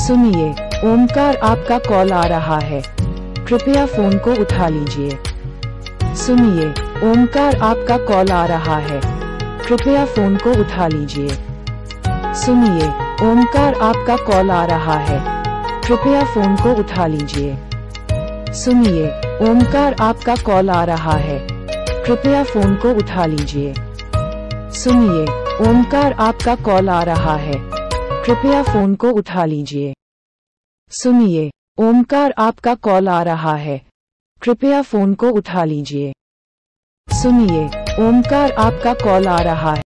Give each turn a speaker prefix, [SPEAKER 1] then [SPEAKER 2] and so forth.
[SPEAKER 1] सुनिए, ओमकार आपका कॉल आ रहा है, कृपया फोन को उठा लीजिए। सुनिए, ओमकार आपका कॉल आ रहा है, कृपया फोन को उठा लीजिए। सुनिए, ओमकार आपका कॉल आ रहा है, कृपया फोन को उठा लीजिए। सुनिए, ओमकार आपका कॉल आ रहा है, कृपया फोन को उठा लीजिए। सुनिए, ओमकार आपका कॉल आ रहा है, कृपया फोन को उठा लीजिए। सुनिए, ओमकार आपका कॉल आ रहा है, कृपया फोन को उठा लीजिए। सुनिए, ओमकार आपका कॉल आ रहा है।